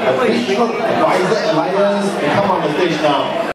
Please, Liza and Elias, come on the stage now.